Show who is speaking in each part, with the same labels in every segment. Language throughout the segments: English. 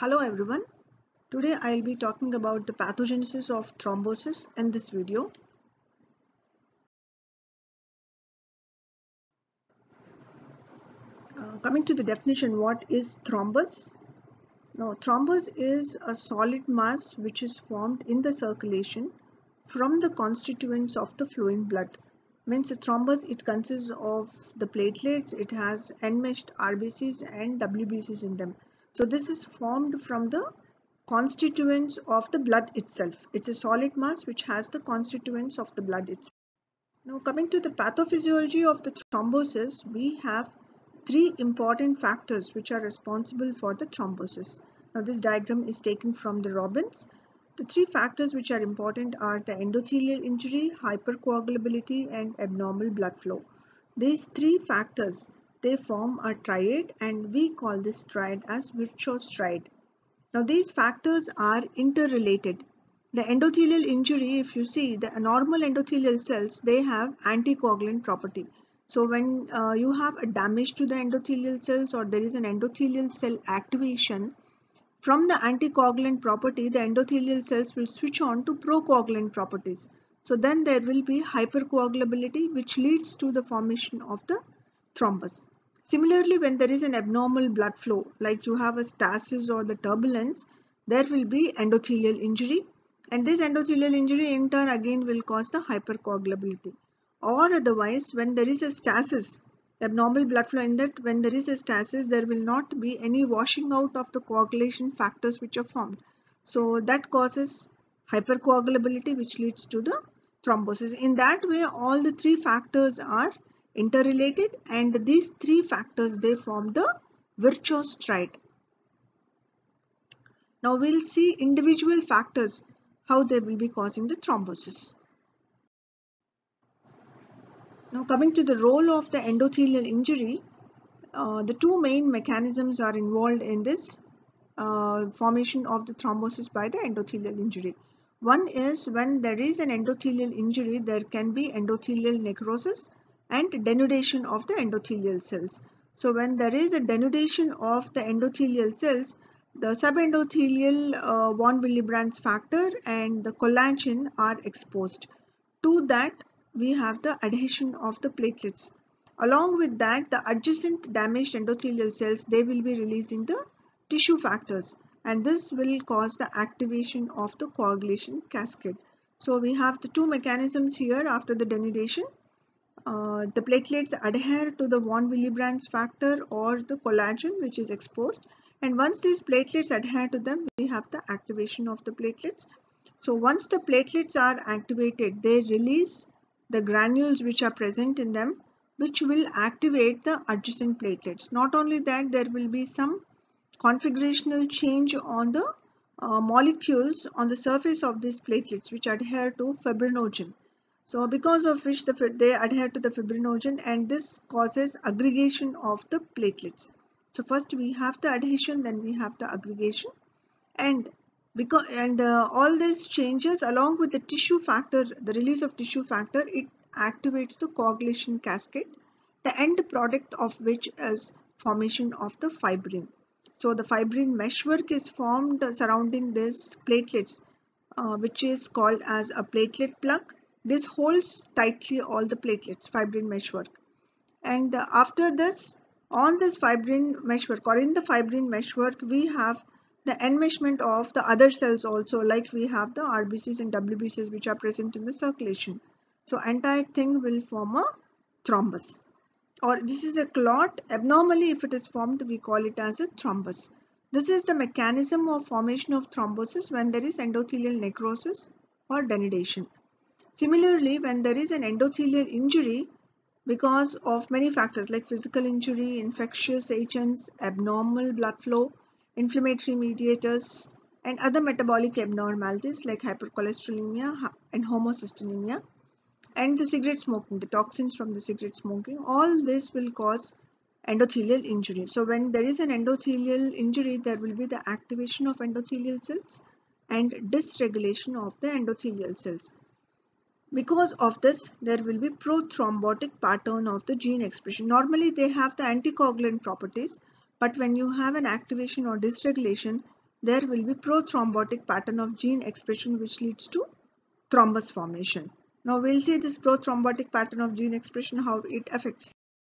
Speaker 1: Hello everyone. Today I'll be talking about the pathogenesis of thrombosis in this video. Coming to the definition, what is thrombus? Now, thrombus is a solid mass which is formed in the circulation from the constituents of the flowing blood. Means a thrombus, it consists of the platelets, it has enmeshed RBCs and WBCs in them. So this is formed from the constituents of the blood itself. It's a solid mass which has the constituents of the blood itself. Now coming to the pathophysiology of the thrombosis, we have three important factors which are responsible for the thrombosis. Now this diagram is taken from the Robbins. The three factors which are important are the endothelial injury, hypercoagulability and abnormal blood flow. These three factors, they form a triad and we call this triad as Virchow's triad. Now these factors are interrelated. The endothelial injury, if you see the normal endothelial cells, they have anticoagulant property. So when you have a damage to the endothelial cells or there is an endothelial cell activation, from the anticoagulant property, the endothelial cells will switch on to procoagulant properties. So then there will be hypercoagulability which leads to the formation of the thrombus. Similarly, when there is an abnormal blood flow, like you have a stasis or the turbulence, there will be endothelial injury, and this endothelial injury in turn again will cause the hypercoagulability. Or otherwise, when there is a stasis, abnormal blood flow, in that when there is a stasis, there will not be any washing out of the coagulation factors which are formed. So that causes hypercoagulability which leads to the thrombosis. In that way, all the three factors are interrelated and these three factors, they form the Virchow's triad. Now we'll see individual factors, how they will be causing the thrombosis. Now coming to the role of the endothelial injury, the two main mechanisms are involved in this formation of the thrombosis by the endothelial injury. One is when there is an endothelial injury, there can be endothelial necrosis and denudation of the endothelial cells. So when there is a denudation of the endothelial cells, the subendothelial von Willebrand's factor and the collagen are exposed. To that, we have the adhesion of the platelets. Along with that, the adjacent damaged endothelial cells, they will be releasing the tissue factors, and this will cause the activation of the coagulation cascade. So we have the two mechanisms here after the denudation. The platelets adhere to the von Willebrand's factor or the collagen which is exposed, and once these platelets adhere to them, we have the activation of the platelets. So once the platelets are activated, they release the granules which are present in them, which will activate the adjacent platelets. Not only that, there will be some configurational change on the molecules on the surface of these platelets which adhere to fibrinogen. So because of which they adhere to the fibrinogen, and this causes aggregation of the platelets. So first we have the adhesion, then we have the aggregation, and all these changes along with the tissue factor, the release of tissue factor, it activates the coagulation cascade, the end product of which is formation of the fibrin. So the fibrin meshwork is formed surrounding these platelets, which is called as a platelet plug. This holds tightly all the platelets, fibrin meshwork. And after this, on this fibrin meshwork or in the fibrin meshwork, we have the enmeshment of the other cells also, like we have the RBCs and WBCs which are present in the circulation. So entire thing will form a thrombus, or this is a clot. Abnormally, if it is formed, we call it as a thrombus. This is the mechanism of formation of thrombosis when there is endothelial necrosis or denudation. Similarly, when there is an endothelial injury because of many factors like physical injury, infectious agents, abnormal blood flow, inflammatory mediators, and other metabolic abnormalities like hypercholesterolemia and homocystinemia, and the cigarette smoking, the toxins from the cigarette smoking, all this will cause endothelial injury. So when there is an endothelial injury, there will be the activation of endothelial cells and dysregulation of the endothelial cells. Because of this, there will be prothrombotic pattern of the gene expression. Normally, they have the anticoagulant properties, but when you have an activation or dysregulation, there will be prothrombotic pattern of gene expression which leads to thrombus formation. Now we'll see this prothrombotic pattern of gene expression, how it affects.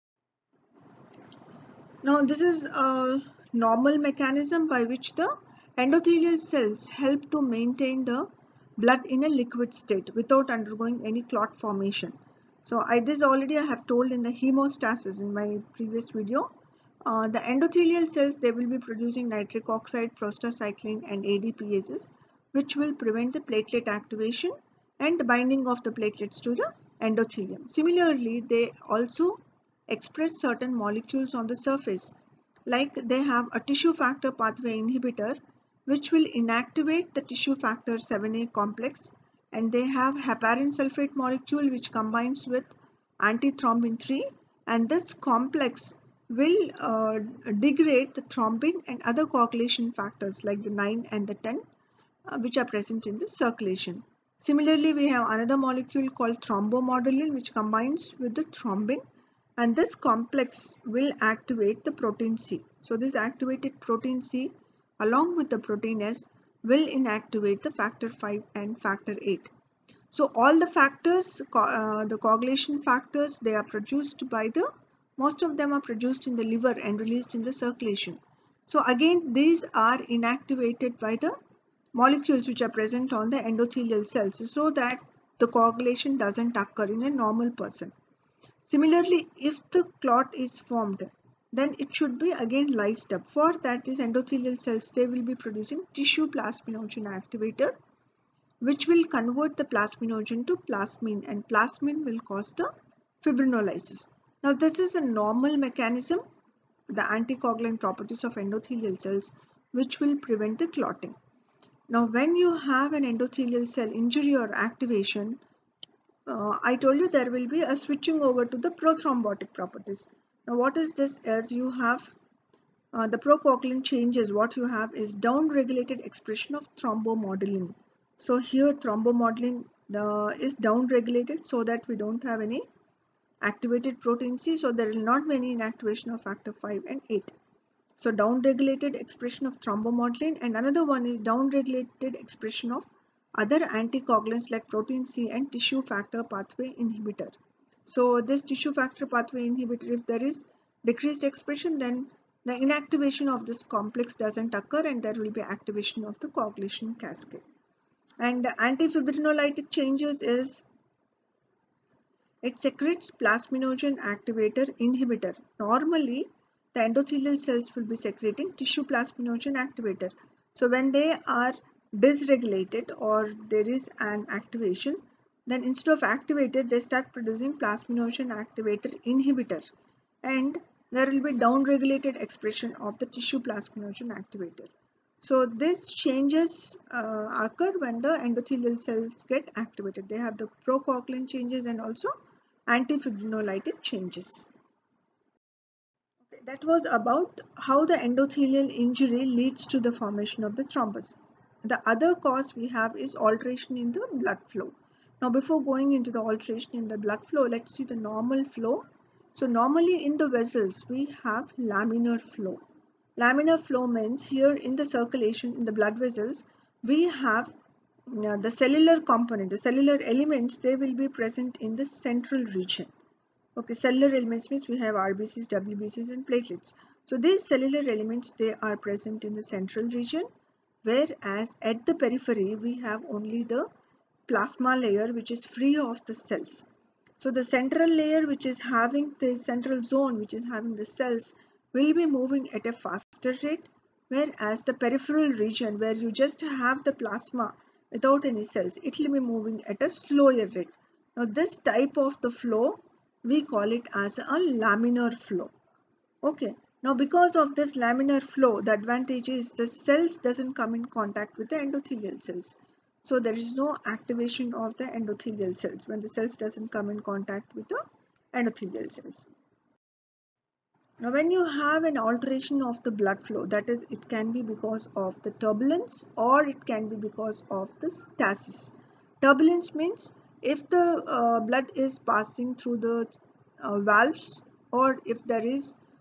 Speaker 1: Now this is a normal mechanism by which the endothelial cells help to maintain the blood in a liquid state without undergoing any clot formation. So this already I have told in the hemostasis in my previous video. The endothelial cells, they will be producing nitric oxide, prostacyclin and ADPases, which will prevent the platelet activation and binding of the platelets to the endothelium. Similarly, they also express certain molecules on the surface, like they have a tissue factor pathway inhibitor which will inactivate the tissue factor 7a complex, and they have heparin sulfate molecule which combines with antithrombin 3, and this complex will degrade the thrombin and other coagulation factors like the 9 and the 10 which are present in the circulation. Similarly, we have another molecule called thrombomodulin which combines with the thrombin, and this complex will activate the protein C. So this activated protein C along with the protein S will inactivate the factor 5 and factor 8. So all the factors, the coagulation factors, they are produced by most of them are produced in the liver and released in the circulation. So again, these are inactivated by the molecules which are present on the endothelial cells, so that the coagulation doesn't occur in a normal person. Similarly, if the clot is formed, then it should be again lysed up. For that, these endothelial cells, they will be producing tissue plasminogen activator, which will convert the plasminogen to plasmin, and plasmin will cause the fibrinolysis. Now this is a normal mechanism, the anticoagulant properties of endothelial cells, which will prevent the clotting. Now when you have an endothelial cell injury or activation, I told you there will be a switching over to the prothrombotic properties. Now what is this? As you have the procoagulant changes, what you have is down-regulated expression of thrombomodulin. So here thrombomodulin is down-regulated so that we don't have any activated protein C, so there will not be any inactivation of factor 5 and 8. So down-regulated expression of thrombomodulin, and another one is down-regulated expression of other anticoagulants like protein C and tissue factor pathway inhibitor. So this tissue factor pathway inhibitor, if there is decreased expression, then the inactivation of this complex doesn't occur and there will be activation of the coagulation cascade. And antifibrinolytic changes is it secretes plasminogen activator inhibitor. Normally, the endothelial cells will be secreting tissue plasminogen activator. So when they are dysregulated or there is an activation, then instead of activated, they start producing plasminogen activator inhibitor, and there will be down-regulated expression of the tissue plasminogen activator. So these changes occur when the endothelial cells get activated. They have the procoagulant changes and also antifibrinolytic changes. Okay, that was about how the endothelial injury leads to the formation of the thrombus. The other cause we have is alteration in the blood flow. Now before going into the alteration in the blood flow, let's see the normal flow. So normally in the vessels we have laminar flow. Laminar flow means here in the circulation in the blood vessels we have the cellular component, the cellular elements, they will be present in the central region. Okay, cellular elements means we have RBCs, WBCs and platelets. So these cellular elements, they are present in the central region, whereas at the periphery we have only the plasma layer which is free of the cells. So the central layer which is having the central zone which is having the cells will be moving at a faster rate, whereas the peripheral region where you just have the plasma without any cells, it will be moving at a slower rate. Now this type of the flow, we call it as a laminar flow. Okay, now because of this laminar flow, the advantage is the cells doesn't come in contact with the endothelial cells. So there is no activation of the endothelial cells when the cells doesn't come in contact with the endothelial cells. Now when you have an alteration of the blood flow, that is, it can be because of the turbulence or it can be because of the stasis. Turbulence means if the blood is passing through the valves, or if there is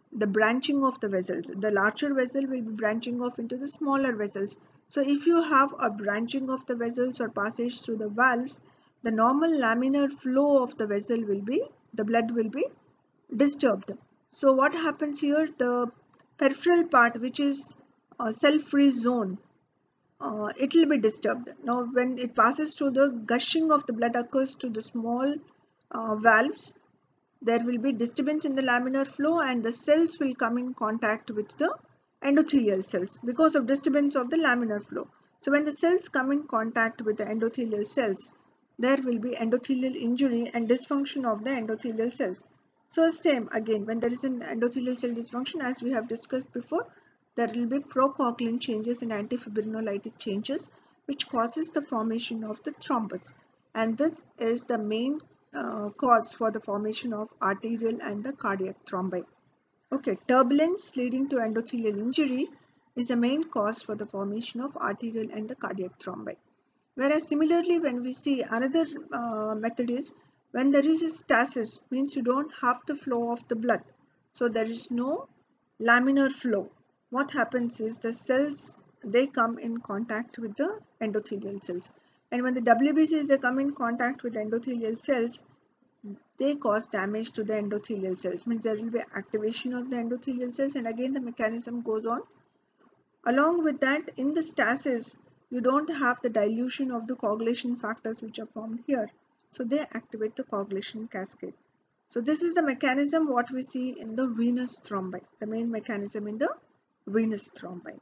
Speaker 1: the branching of the vessels. The larger vessel will be branching off into the smaller vessels. So if you have a branching of the vessels or passage through the valves, the normal laminar flow of the vessel will be, the blood will be disturbed. So what happens here, the peripheral part, which is a cell-free zone, it will be disturbed. Now when it passes through, the gushing of the blood occurs to the small valves, there will be disturbance in the laminar flow and the cells will come in contact with the endothelial cells because of disturbance of the laminar flow. So when the cells come in contact with the endothelial cells, there will be endothelial injury and dysfunction of the endothelial cells. So same again, when there is an endothelial cell dysfunction, as we have discussed before, there will be procoagulant changes and antifibrinolytic changes which causes the formation of the thrombus, and this is the main cause for the formation of arterial and the cardiac thrombi. Okay, turbulence leading to endothelial injury is the main cause for the formation of arterial and the cardiac thrombi. Whereas similarly, when we see another method is when there is a stasis, means you don't have the flow of the blood. So there is no laminar flow. What happens is the cells, they come in contact with the endothelial cells. And when the WBCs, they come in contact with endothelial cells, they cause damage to the endothelial cells. Means there will be activation of the endothelial cells, and again the mechanism goes on. Along with that, in the stasis, you don't have the dilution of the coagulation factors which are formed here. So they activate the coagulation cascade. So this is the mechanism what we see in the venous thrombi, the main mechanism in the venous thrombi.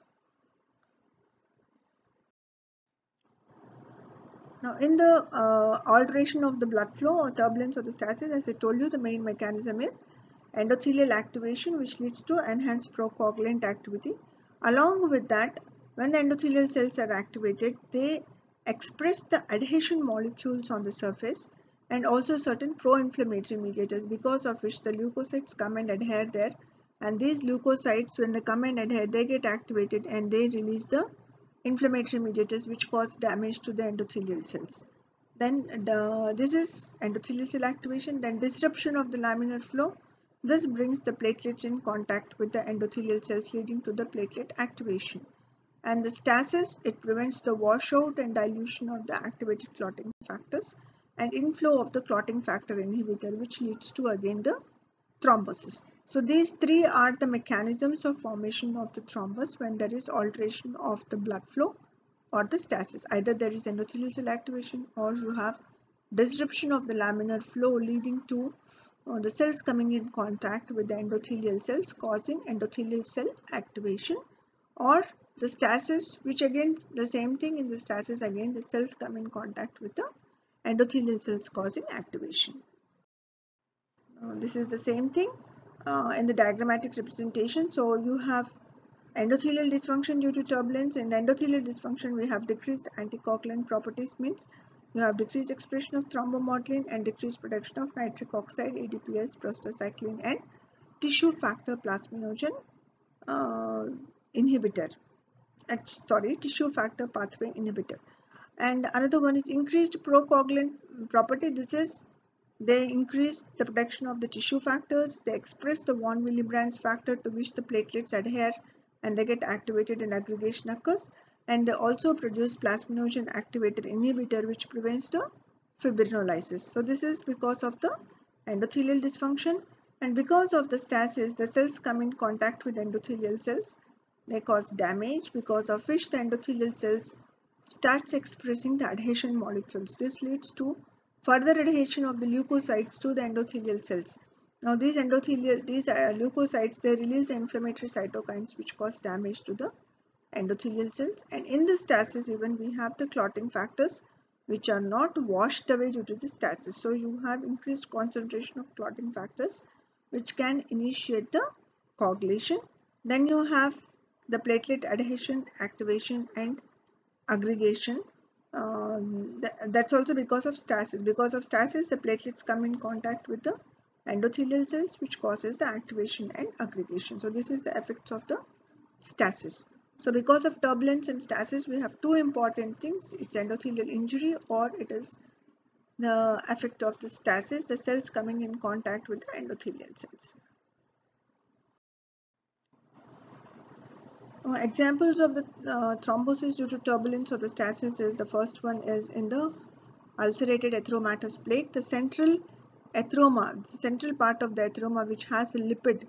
Speaker 1: Now in the alteration of the blood flow or turbulence or the stasis, as I told you, the main mechanism is endothelial activation, which leads to enhanced procoagulant activity. Along with that, when the endothelial cells are activated, they express the adhesion molecules on the surface and also certain pro-inflammatory mediators, because of which the leukocytes come and adhere there, and these leukocytes, when they come and adhere, they get activated and they release the inflammatory mediators which cause damage to the endothelial cells. Then this is endothelial cell activation, then disruption of the laminar flow. This brings the platelets in contact with the endothelial cells, leading to the platelet activation. And the stasis, it prevents the washout and dilution of the activated clotting factors and inflow of the clotting factor inhibitor, which leads to again the thrombosis. So these three are the mechanisms of formation of the thrombus when there is alteration of the blood flow or the stasis. Either there is endothelial cell activation or you have disruption of the laminar flow leading to the cells coming in contact with the endothelial cells causing endothelial cell activation, or the stasis, which again the same thing. In the stasis again the cells come in contact with the endothelial cells causing activation. This is the same thing in the diagrammatic representation. So you have endothelial dysfunction due to turbulence. In the endothelial dysfunction, we have decreased anticoagulant properties, means you have decreased expression of thrombomotilin and decreased production of nitric oxide, ADPS, prostacyclin, and tissue factor plasminogen inhibitor. Tissue factor pathway inhibitor. And another one is increased procoagulant property. This is, they increase the protection of the tissue factors. They express the von Willebrand's factor to which the platelets adhere and they get activated and aggregation occurs. And they also produce plasminogen activator inhibitor, which prevents the fibrinolysis. So this is because of the endothelial dysfunction, and because of the stasis, the cells come in contact with endothelial cells. They cause damage, because of which the endothelial cells starts expressing the adhesion molecules. This leads to further adhesion of the leukocytes to the endothelial cells. Now these leukocytes, they release the inflammatory cytokines which cause damage to the endothelial cells. And in the stasis, even we have the clotting factors which are not washed away due to the stasis. So you have increased concentration of clotting factors which can initiate the coagulation. Then you have the platelet adhesion, activation, and aggregation. That's also because of stasis. Because of stasis, the platelets come in contact with the endothelial cells, which causes the activation and aggregation. So this is the effects of the stasis. So because of turbulence and stasis, we have two important things. It's endothelial injury, or it is the effect of the stasis, the cells coming in contact with the endothelial cells. Examples of the thrombosis due to turbulence or the stasis is, the first one is in the ulcerated atheromatous plaque. The central atheroma, the central part of the atheroma which has a lipid,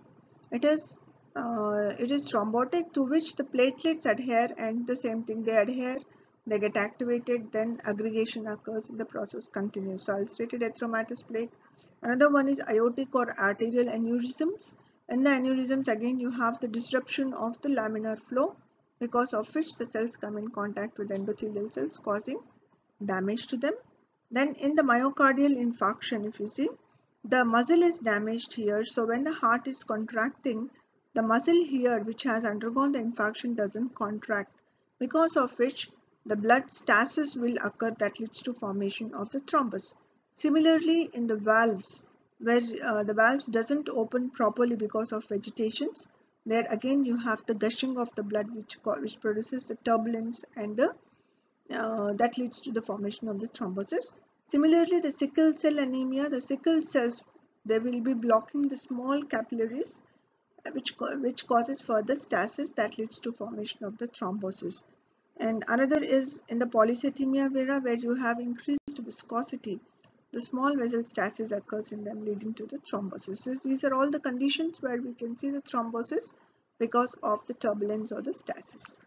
Speaker 1: it is thrombotic, to which the platelets adhere, and the same thing, they adhere, they get activated, then aggregation occurs and the process continues. So ulcerated atheromatous plaque. Another one is aortic or arterial aneurysms. In the aneurysms, again you have the disruption of the laminar flow, because of which the cells come in contact with endothelial cells, causing damage to them. Then in the myocardial infarction, if you see, the muscle is damaged here. So when the heart is contracting, the muscle here which has undergone the infarction doesn't contract, because of which the blood stasis will occur, that leads to formation of the thrombus. Similarly, in the valves, where the valves doesn't open properly because of vegetations, there again you have the gushing of the blood, which produces the turbulence, and that leads to the formation of the thrombosis. Similarly, the sickle cell anemia, the sickle cells, they will be blocking the small capillaries, which causes further stasis, that leads to formation of the thrombosis. And another is in the polycythemia vera, where you have increased viscosity. The small vessel stasis occurs in them, leading to the thrombosis. So these are all the conditions where we can see the thrombosis because of the turbulence or the stasis.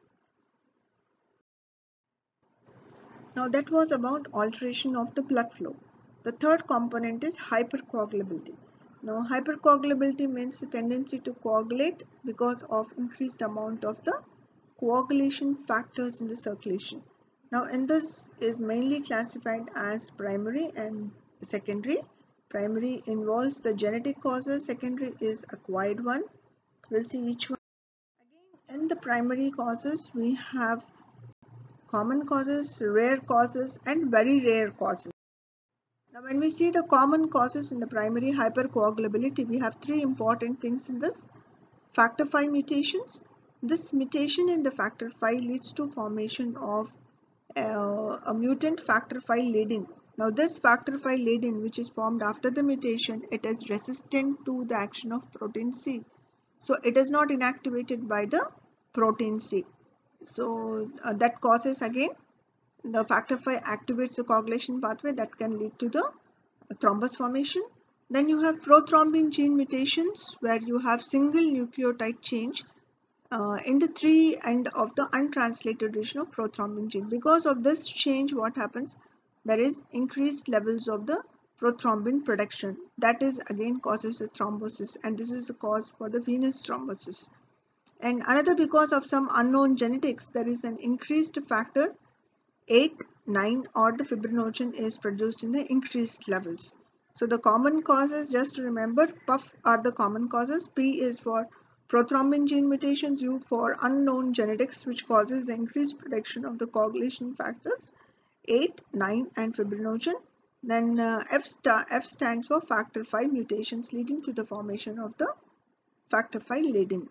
Speaker 1: Now that was about alteration of the blood flow. The third component is hypercoagulability. Now hypercoagulability means the tendency to coagulate because of increased amount of the coagulation factors in the circulation. Now in this is mainly classified as primary and secondary. Primary involves the genetic causes, secondary is acquired one. We'll see each one. Again, in the primary causes we have common causes, rare causes, and very rare causes. Now when we see the common causes in the primary hypercoagulability, we have three important things in this. Factor V mutations. This mutation in the factor V leads to formation of a mutant factor V leading. Now this factor V leading, which is formed after the mutation, it is resistant to the action of protein C. So it is not inactivated by the protein C. So that causes, again, the factor V activates the coagulation pathway that can lead to the thrombus formation. Then you have prothrombin gene mutations, where you have single nucleotide change in the 3' end of the untranslated region of prothrombin gene. Because of this change, what happens? There is increased levels of the prothrombin production. That is again causes a thrombosis, and this is the cause for the venous thrombosis. And another, because of some unknown genetics, there is an increased factor 8, 9 or the fibrinogen is produced in the increased levels. So the common causes, just to remember, PUF are the common causes. P is for prothrombin gene mutations, U for unknown genetics, which causes the increased production of the coagulation factors 8, 9 and fibrinogen. Then F stands for factor V mutations, leading to the formation of the factor V leading.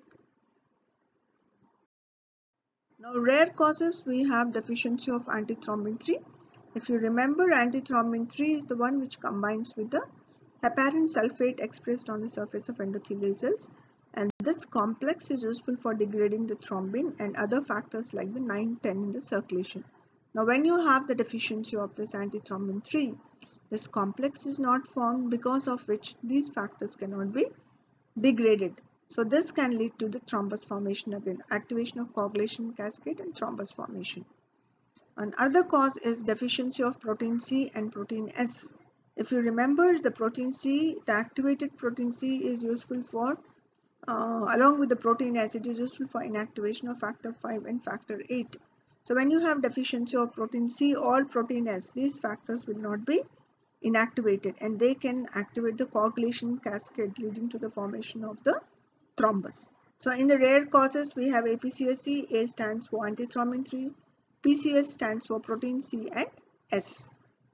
Speaker 1: Now rare causes, we have deficiency of antithrombin 3. If you remember, antithrombin 3 is the one which combines with the heparin sulfate expressed on the surface of endothelial cells, and this complex is useful for degrading the thrombin and other factors like the 9, 10 in the circulation. Now when you have the deficiency of this antithrombin 3, this complex is not formed, because of which these factors cannot be degraded. So this can lead to the thrombus formation, again activation of coagulation cascade and thrombus formation. Another cause is deficiency of protein C and protein S. If you remember, the protein C, the activated protein C is useful for, along with the protein S, it is useful for inactivation of factor V and factor 8. So when you have deficiency of protein C or protein S, these factors will not be inactivated, and they can activate the coagulation cascade, leading to the formation of the thrombus. So in the rare causes, we have APCSC. A stands for antithrombin 3, PCS stands for protein C and S.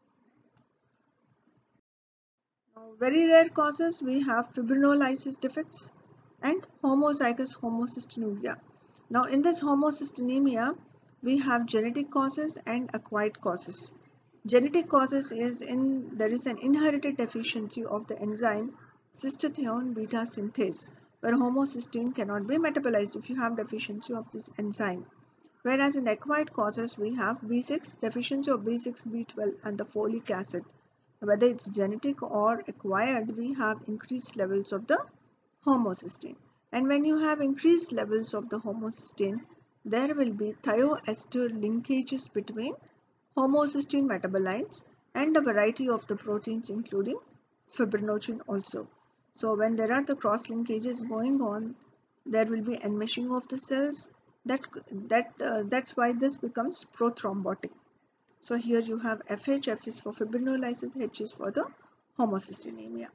Speaker 1: Now very rare causes, we have fibrinolysis defects and homozygous homocystinuria. Now in this homocystinemia, we have genetic causes and acquired causes. Genetic causes is there is an inherited deficiency of the enzyme cystathione beta synthase. where homocysteine cannot be metabolized if you have deficiency of this enzyme. Whereas in acquired causes, we have B6, deficiency of B6, B12 and the folic acid. Whether it's genetic or acquired, we have increased levels of the homocysteine. And when you have increased levels of the homocysteine, there will be thioester linkages between homocysteine metabolites and a variety of the proteins including fibrinogen also. So when there are the cross linkages going on, there will be enmeshing of the cells. That's why this becomes prothrombotic. So here you have FH, F is for fibrinolysis, H is for the homocysteinemia.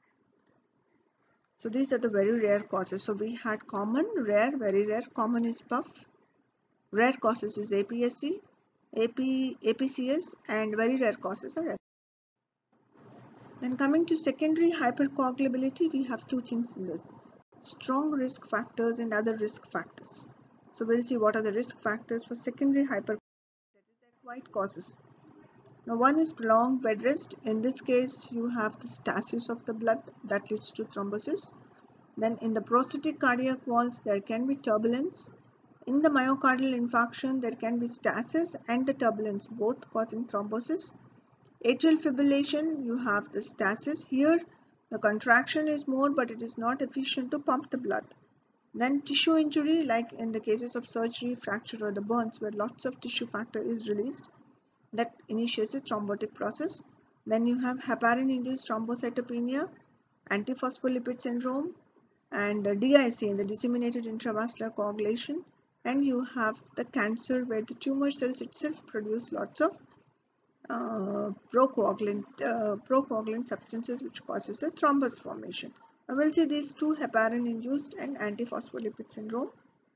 Speaker 1: So these are the very rare causes. So we had common, rare, very rare. Common is PUF. Rare causes is APSC, APCS, and very rare causes are F. Then coming to secondary hypercoagulability, we have two things in this: strong risk factors and other risk factors. So we'll see what are the risk factors for secondary hypercoagulability, that is the acquired causes. Now one is prolonged bed rest. In this case, you have the stasis of the blood that leads to thrombosis. Then in the prosthetic cardiac walls, there can be turbulence. In the myocardial infarction, there can be stasis and the turbulence, both causing thrombosis. Atrial fibrillation, you have the stasis. Here, the contraction is more, but it is not efficient to pump the blood. Then tissue injury, like in the cases of surgery, fracture or the burns, where lots of tissue factor is released, that initiates a thrombotic process. Then you have heparin-induced thrombocytopenia, antiphospholipid syndrome, and DIC, in the disseminated intravascular coagulation. And you have the cancer, where the tumor cells itself produce lots of procoagulant substances, which causes a thrombus formation. Now we'll see these two: heparin-induced and antiphospholipid syndrome.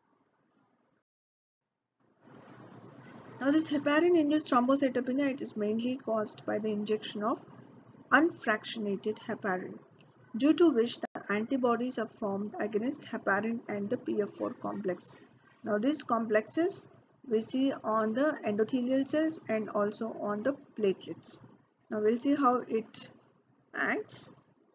Speaker 1: Now this heparin-induced thrombocytopenia, it is mainly caused by the injection of unfractionated heparin, due to which the antibodies are formed against heparin and the PF4 complex. Now these complexes we see on the endothelial cells and also on the platelets. Now we'll see how it acts.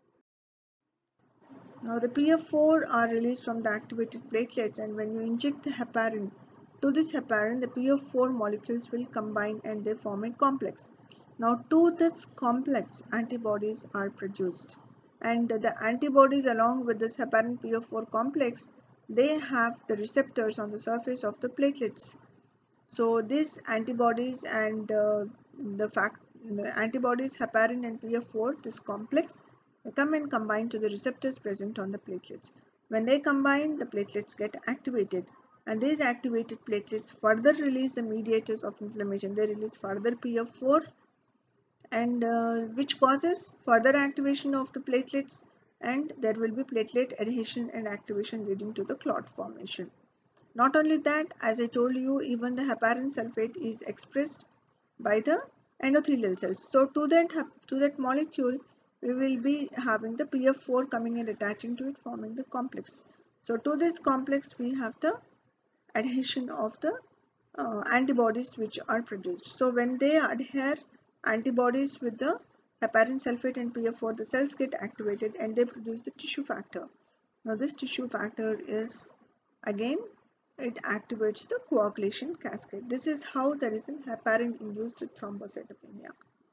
Speaker 1: Now the PF4 are released from the activated platelets, and when you inject the heparin, to this heparin the PF4 molecules will combine and they form a complex. Now to this complex, antibodies are produced, and the antibodies along with this heparin PF4 complex, they have the receptors on the surface of the platelets. So these antibodies and the antibodies heparin and PF4, this complex, they come and combine to the receptors present on the platelets. When they combine, the platelets get activated, and these activated platelets further release the mediators of inflammation. They release further PF4, and which causes further activation of the platelets, and there will be platelet adhesion and activation leading to the clot formation. Not only that, as I told you, even the heparin sulfate is expressed by the endothelial cells. So to that molecule, we will be having the PF4 coming and attaching to it, forming the complex. So to this complex, we have the adhesion of the antibodies which are produced. So when they adhere antibodies with the heparin sulfate and PF4, the cells get activated and they produce the tissue factor. Now this tissue factor is, again, it activates the coagulation cascade. This is how there is an heparin-induced thrombocytopenia.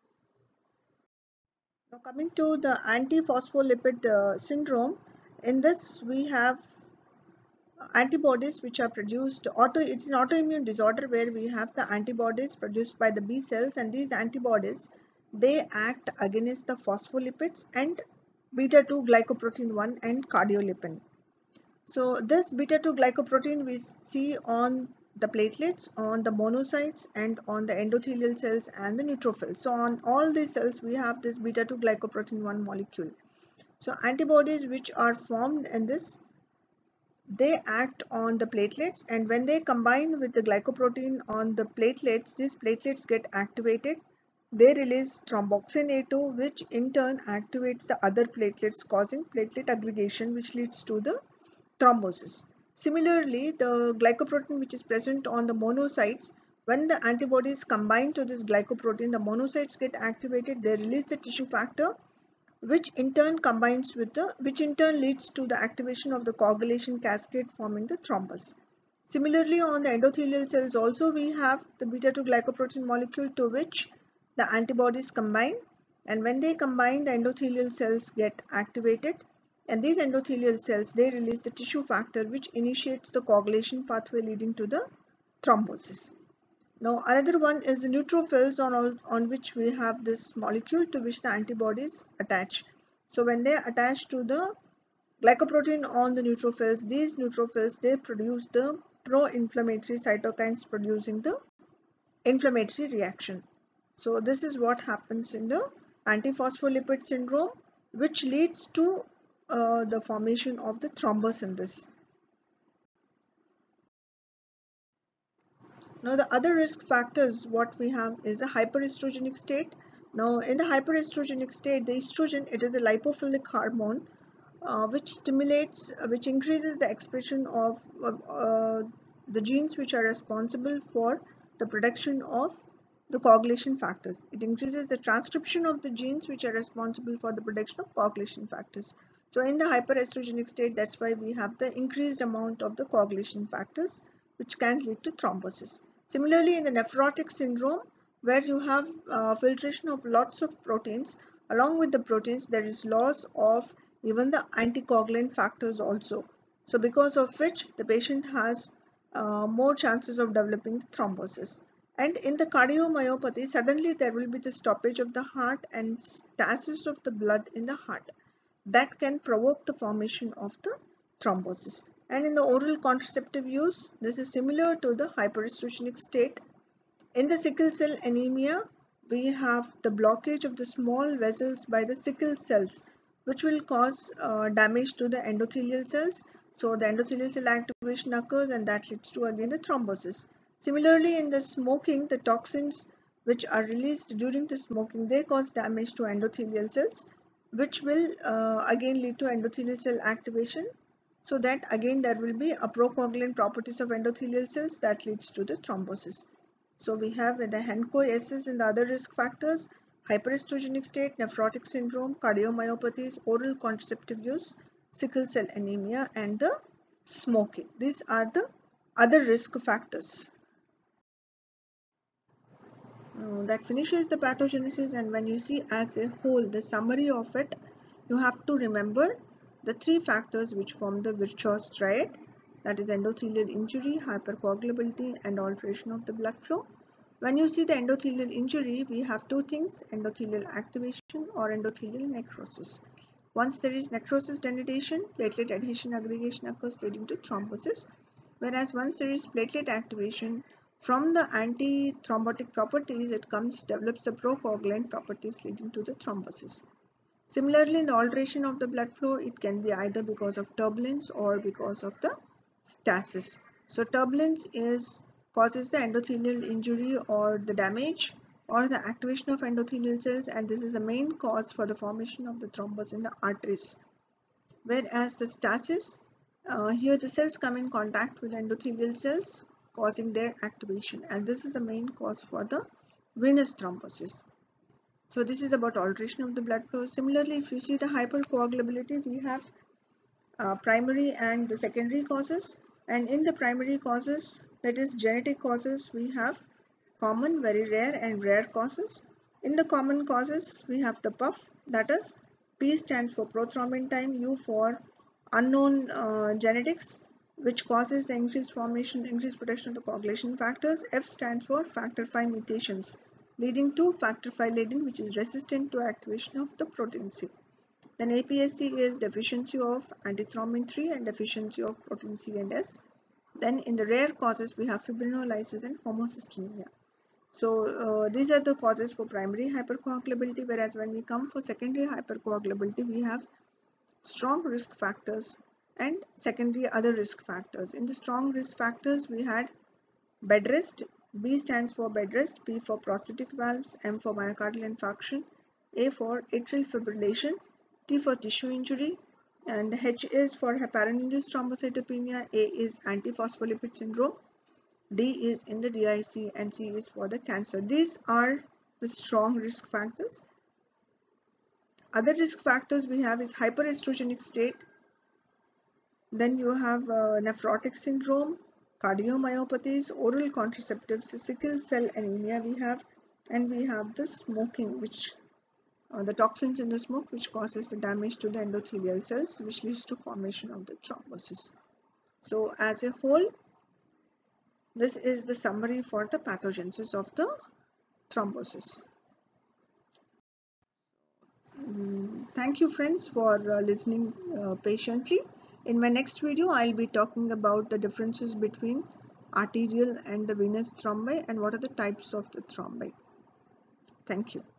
Speaker 1: Now coming to the antiphospholipid syndrome, in this we have antibodies which are produced. It's an autoimmune disorder where we have the antibodies produced by the B cells, and these antibodies, they act against the phospholipids and beta-2 glycoprotein 1 and cardiolipin. So this beta-2 glycoprotein we see on the platelets, on the monocytes, and on the endothelial cells and the neutrophils. So on all these cells we have this beta-2 glycoprotein 1 molecule. So antibodies which are formed in this, they act on the platelets, and when they combine with the glycoprotein on the platelets, these platelets get activated. They release thromboxane A2, which in turn activates the other platelets, causing platelet aggregation, which leads to the thrombosis. Similarly, the glycoprotein which is present on the monocytes, when the antibodies combine to this glycoprotein, the monocytes get activated, they release the tissue factor, which in turn leads to the activation of the coagulation cascade forming the thrombus. Similarly, on the endothelial cells also we have the beta-2 glycoprotein molecule to which the antibodies combine, and when they combine, the endothelial cells get activated, and these endothelial cells, they release the tissue factor which initiates the coagulation pathway leading to the thrombosis. Now another one is the neutrophils on which we have this molecule to which the antibodies attach. So when they attach to the glycoprotein on the neutrophils, these neutrophils, they produce the pro-inflammatory cytokines producing the inflammatory reaction. So this is what happens in the antiphospholipid syndrome, which leads to the formation of the thrombus in this. Now the other risk factors what we have is a hyperestrogenic state. Now in the hyperestrogenic state, the estrogen, it is a lipophilic hormone which increases the expression of the genes which are responsible for the production of the coagulation factors. It increases the transcription of the genes which are responsible for the production of coagulation factors. So in the hyperestrogenic state, that's why we have the increased amount of the coagulation factors which can lead to thrombosis. Similarly, in the nephrotic syndrome, where you have filtration of lots of proteins, along with the proteins there is loss of even the anticoagulant factors also. So because of which the patient has more chances of developing thrombosis. And in the cardiomyopathy, suddenly there will be the stoppage of the heart and stasis of the blood in the heart that can provoke the formation of the thrombosis. And in the oral contraceptive use, this is similar to the hyperestrogenic state. In the sickle cell anemia, we have the blockage of the small vessels by the sickle cells, which will cause damage to the endothelial cells. So the endothelial cell activation occurs, and that leads to again the thrombosis. Similarly, in the smoking, the toxins which are released during the smoking, they cause damage to endothelial cells, which will again lead to endothelial cell activation. So that again there will be a procoagulant properties of endothelial cells that leads to the thrombosis. So we have the HENCO-SS in the other risk factors: hyperestrogenic state, nephrotic syndrome, cardiomyopathies, oral contraceptive use, sickle cell anemia, and the smoking. These are the other risk factors. That finishes the pathogenesis, and when you see as a whole the summary of it, you have to remember the three factors which form the Virchow's triad, that is endothelial injury, hypercoagulability, and alteration of the blood flow. When you see the endothelial injury, we have two things: endothelial activation or endothelial necrosis. Once there is necrosis denudation, platelet adhesion aggregation occurs leading to thrombosis, whereas once there is platelet activation, from the anti-thrombotic properties, it develops the procoagulant properties leading to the thrombosis. Similarly, in the alteration of the blood flow, it can be either because of turbulence or because of the stasis. So turbulence causes the endothelial injury or the damage or the activation of endothelial cells, and this is the main cause for the formation of the thrombus in the arteries. Whereas the stasis, here the cells come in contact with endothelial cells causing their activation, and this is the main cause for the venous thrombosis. So this is about alteration of the blood flow. Similarly, if you see the hypercoagulability, we have primary and the secondary causes, and in the primary causes, that is genetic causes, we have common, very rare, and rare causes. In the common causes, we have the PUF, that is P stands for prothrombin time, U for unknown genetics, which causes the increased production of the coagulation factors. F stands for factor V mutations, leading to factor V Leiden, which is resistant to activation of the protein C. Then APS-C is deficiency of antithrombin 3 and deficiency of protein C and S. Then in the rare causes, we have fibrinolysis and homocystinemia. So these are the causes for primary hypercoagulability, whereas when we come for secondary hypercoagulability, we have strong risk factors and secondary other risk factors. In the strong risk factors, we had bed rest. B stands for bed rest, P for prosthetic valves, M for myocardial infarction, A for atrial fibrillation, T for tissue injury, and H is for heparin-induced thrombocytopenia, A is antiphospholipid syndrome, D is in the DIC, and C is for the cancer. These are the strong risk factors. Other risk factors we have is hyperestrogenic state. Then you have nephrotic syndrome, cardiomyopathies, oral contraceptives, sickle cell anemia we have, and we have the smoking, which the toxins in the smoke, which causes the damage to the endothelial cells, which leads to formation of the thrombosis. So as a whole, this is the summary for the pathogenesis of the thrombosis. Thank you friends for listening patiently. In my next video, I'll be talking about the differences between arterial and the venous thrombi and what are the types of the thrombi. Thank you.